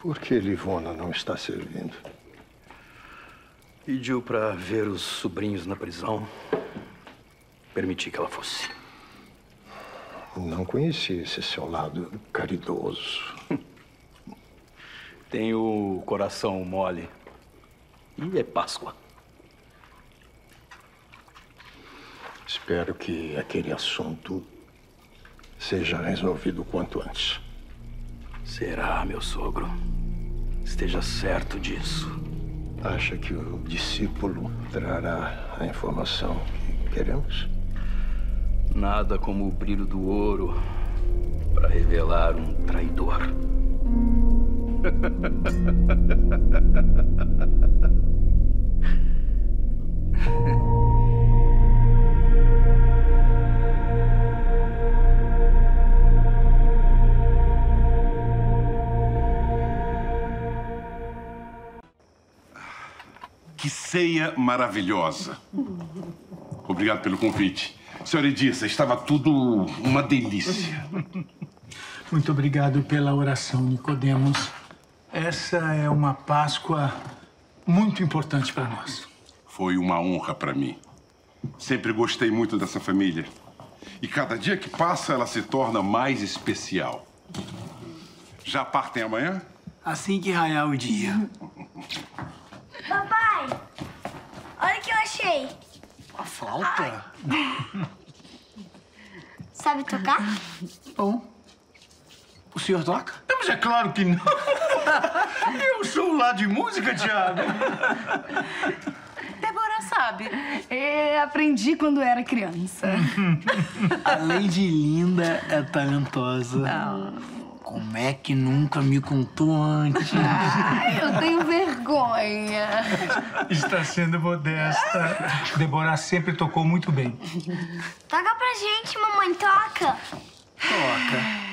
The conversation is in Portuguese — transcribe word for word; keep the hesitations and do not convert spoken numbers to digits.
Por que Livona não está servindo? Pediu para ver os sobrinhos na prisão. Permiti que ela fosse. Não conheci esse seu lado caridoso. Tem o coração mole. E é Páscoa. Espero que aquele assunto seja resolvido o quanto antes. Será, meu sogro. Esteja certo disso. Acha que o discípulo trará a informação que queremos? Nada como o brilho do ouro para revelar um traidor. Que ceia maravilhosa. Obrigado pelo convite. Senhora Edissa, estava tudo uma delícia. Muito obrigado pela oração, Nicodemos. Essa é uma Páscoa muito importante para nós. Foi uma honra para mim. Sempre gostei muito dessa família. E cada dia que passa, ela se torna mais especial. Já partem amanhã? Assim que raiar o dia. Papai, olha o que eu achei. A flauta? Sabe tocar? Bom. O senhor toca? Não, mas é claro que não. Eu sou lá de música, Thiago. Débora sabe. É, aprendi quando era criança. Além de linda, é talentosa. Não. Como é que nunca me contou antes? Ai, eu tenho vergonha. Está sendo modesta. Débora sempre tocou muito bem. Toca pra gente, mamãe, toca. Toca.